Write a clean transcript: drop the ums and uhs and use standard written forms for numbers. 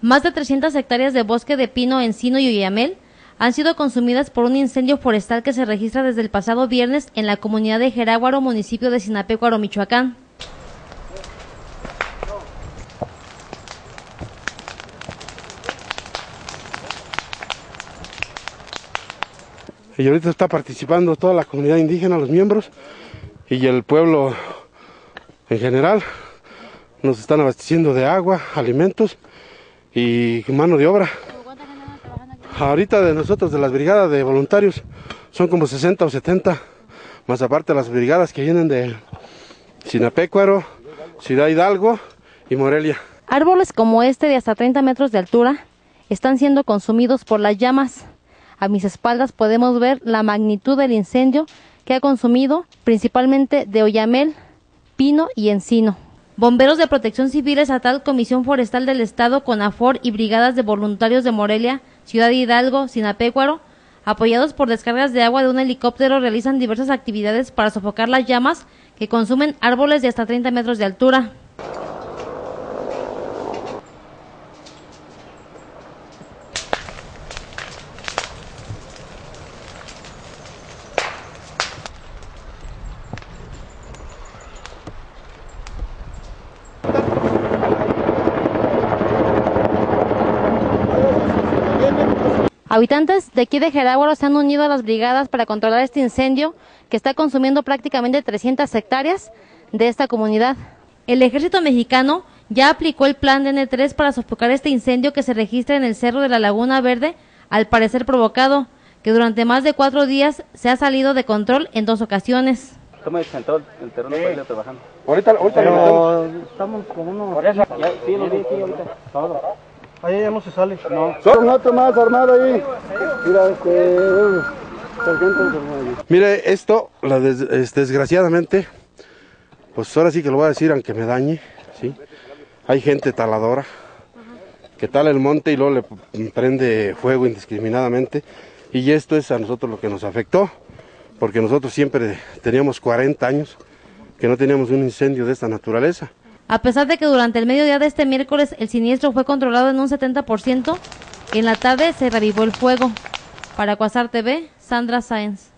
Más de 300 hectáreas de bosque de pino, encino y oyamel han sido consumidas por un incendio forestal que se registra desde el pasado viernes en la comunidad de Jeráguaro, municipio de Sinapecuaro, Michoacán. Y ahorita está participando toda la comunidad indígena, los miembros y el pueblo en general. Nos están abasteciendo de agua, alimentos y mano de obra. Ahorita de nosotros, de las brigadas de voluntarios, son como 60 o 70, más aparte las brigadas que vienen de Sinapecuaro, Ciudad Hidalgo y Morelia. Árboles como este de hasta 30 metros de altura están siendo consumidos por las llamas. A mis espaldas podemos ver la magnitud del incendio que ha consumido principalmente de oyamel, pino y encino. Bomberos de Protección Civil Estatal, Comisión Forestal del Estado, CONAFOR y brigadas de voluntarios de Morelia, Ciudad Hidalgo, Sinapecuaro, apoyados por descargas de agua de un helicóptero, realizan diversas actividades para sofocar las llamas que consumen árboles de hasta 30 metros de altura. Habitantes de aquí de Jeráguaro se han unido a las brigadas para controlar este incendio que está consumiendo prácticamente 300 hectáreas de esta comunidad. El ejército mexicano ya aplicó el plan DN3 para sofocar este incendio que se registra en el Cerro de la Laguna Verde, al parecer provocado, que durante más de 4 días se ha salido de control en 2 ocasiones. ¿Cómo es el terreno para ir trabajando? Ahorita estamos con uno. Por eso, ya, sí, lo vi aquí ahorita. Todo. Ahí ya no se sale. No. Son otro más armado ahí. Mira, mire, esto, desgraciadamente, pues ahora sí que lo voy a decir, aunque me dañe, ¿sí? Hay gente taladora que tala el monte y luego le prende fuego indiscriminadamente. Y esto es a nosotros lo que nos afectó, porque nosotros siempre teníamos 40 años que no teníamos un incendio de esta naturaleza. A pesar de que durante el mediodía de este miércoles el siniestro fue controlado en un 70%, en la tarde se reavivó el fuego. Para Cuasar TV, Sandra Sáenz.